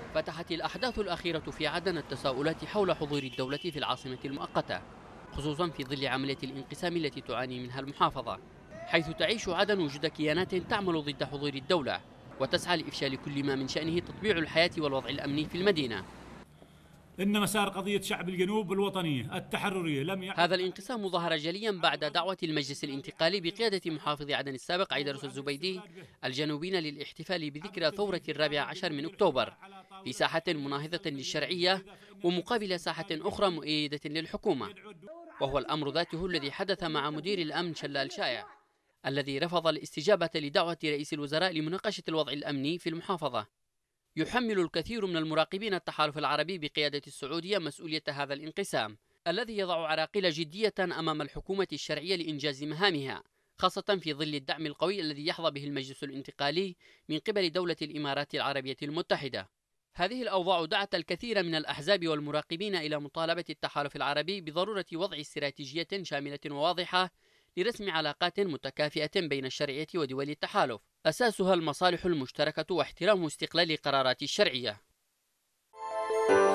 فتحت الأحداث الأخيرة في عدن التساؤلات حول حضور الدولة في العاصمة المؤقتة، خصوصا في ظل عملية الانقسام التي تعاني منها المحافظة، حيث تعيش عدن وجود كيانات تعمل ضد حضور الدولة وتسعى لإفشال كل ما من شأنه تطبيع الحياة والوضع الأمني في المدينة. إن مسار قضية شعب الجنوب الوطنية التحررية لم يعد. هذا الانقسام ظهر جليا بعد دعوة المجلس الانتقالي بقيادة محافظ عدن السابق عيدروس الزبيدي الجنوبيين للاحتفال بذكرى ثورة 14 من أكتوبر في ساحة مناهضة للشرعية ومقابل ساحة أخرى مؤيدة للحكومة، وهو الأمر ذاته الذي حدث مع مدير الأمن شلال شائع الذي رفض الاستجابة لدعوة رئيس الوزراء لمناقشة الوضع الأمني في المحافظة. يحمل الكثير من المراقبين التحالف العربي بقيادة السعودية مسؤولية هذا الانقسام الذي يضع عراقيل جدية أمام الحكومة الشرعية لإنجاز مهامها، خاصة في ظل الدعم القوي الذي يحظى به المجلس الانتقالي من قبل دولة الإمارات العربية المتحدة. هذه الأوضاع دعت الكثير من الأحزاب والمراقبين إلى مطالبة التحالف العربي بضرورة وضع استراتيجية شاملة وواضحة لرسم علاقات متكافئة بين الشرعية ودول التحالف، أساسها المصالح المشتركة واحترام استقلال قرارات الشرعية.